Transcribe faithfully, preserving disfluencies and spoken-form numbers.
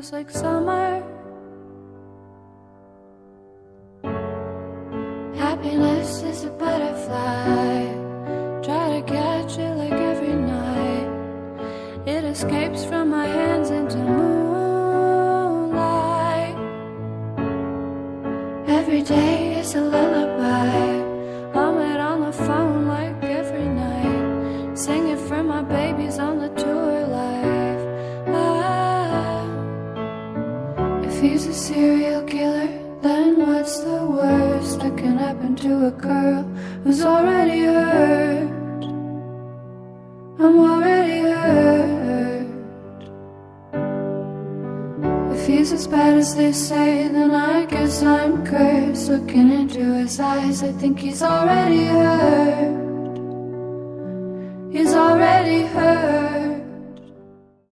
looks like summer. Happiness is a butterfly, try to catch it like every night. It escapes from my hands into moonlight. Every day is a lullaby, hum it on the phone like every night. Sing it for my babies on the tour life. Ah, if he's a serial killer, then what's the worst that can happen to a girl who's already hurt? I'm already hurt. If he's as bad as they say, then I guess I'm cursed. Looking into his eyes, I think he's already hurt.